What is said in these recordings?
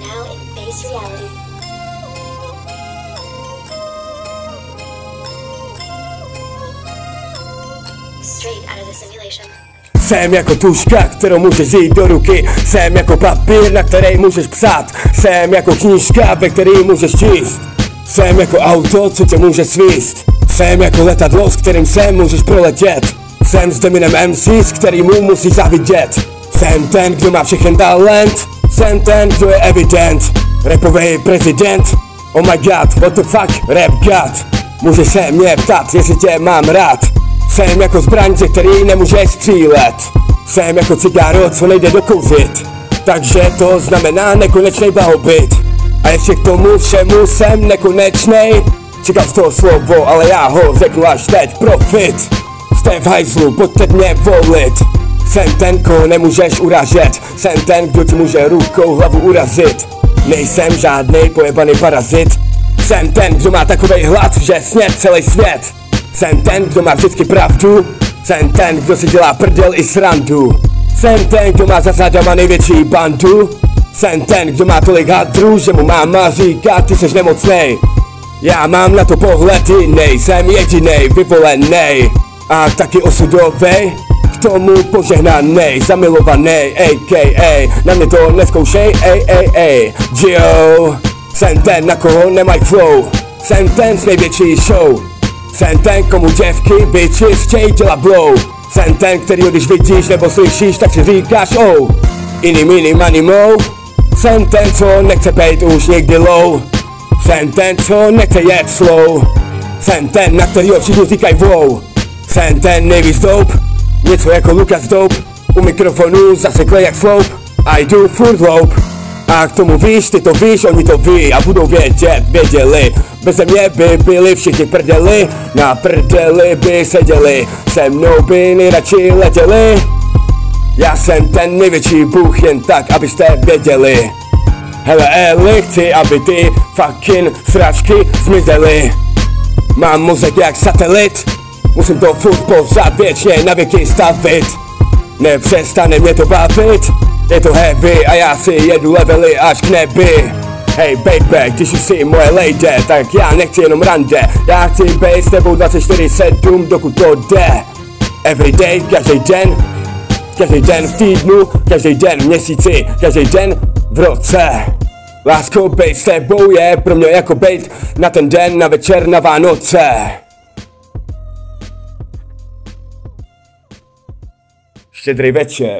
now in base reality. Straight out of the simulation. Jsem jako tužka, kterou můžeš vzít do ruky. Jsem jako papír, na který můžeš psát. Jsem jako knížka, ve který můžeš číst. Jsem jako auto, co tě může svíst. Jsem jako letadlo, s kterým sem můžeš proletět. Jsem SDEMINEMEMC'S, kterýmu musíš závidět. Jsem ten, kdo má všechen talent. Jsem ten, kdo je evident. Rapovej prezident. Oh my god, what the fuck, rap god. Můžeš se mě ptát, jestli tě mám rád. Jsem jako zbraň, ze který nemůžeš střílet. Jsem jako cigáro, co nejde dokouřit. Takže to znamená nekonečný blahobyt. A ještě k tomu všemu jsem nekonečnej. Čekal z toho slovo, ale já ho řeknu až teď. Profit. Jste v hajzlu, pojďte mě volit. Jsem ten, koho nemůžeš uražet. Jsem ten, kdo ti může rukou hlavu urazit. Nejsem žádnej pojebaný parazit. Jsem ten, kdo má takovej hlad, že sněd celý svět. Jsem ten, kdo má vždycky pravdu. Jsem ten, kdo si dělá prdel i srandu. Jsem ten, kdo má za zádama největší bandu. Jsem ten, kdo má tolik hadrů, že mu máma říká, ty seš nemocnej. Já mám na to pohled jinej, jsem jedinej, vyvolenej. A taky osudovej, k tomu požehnanej, zamilovanej, a.k.a. Na mě to neskoušej, ej, Gio. Jsem ten, na koho nemají flow. Jsem ten s největší show. Jsem ten, komu děvky, bitches chtějí dělat blow. Jsem ten, kterýho když vidíš nebo slyšíš, tak si říkáš oh. Iný mini money mo. Jsem ten, co nechce bejt už nikdy low. Jsem ten, co nechce jet slow. Jsem ten, na kterýho všichni říkají wow. Jsem ten nejvíc dope, něco jako Lukas Dope. U mikrofonu zaseklej jak sloup, a jdu furt loup. A k tomu víš, ty to víš, oni to ví a budou vědět, věděli. Beze mě by byli všichni prdeli, na prdeli by seděli. Se mnou by nejradši letěli. Já jsem ten největší bůh, jen tak, abyste věděli. Hele Eli, chci, aby ty fucking sračky zmizely. Mám mozek jak satelit, musím to furt pořád věčně na věky stavit. Nepřestane mě to bavit, je to heavy a já si jedu levely až k nebi. Hej baby, když už jsi moje lady, tak já nechci jenom rande. Já chci být s tebou 24/7, dokud to jde. Everyday, každý den v týdnu, každý den v měsíci, každý den v roce. Lásko, být s tebou je pro mě jako být na ten den, na večer, na Vánoce. Štědrý večer.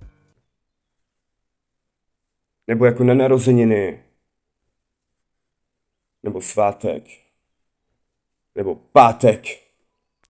Nebo jako na narozeniny. Nebo svátek. Nebo pátek.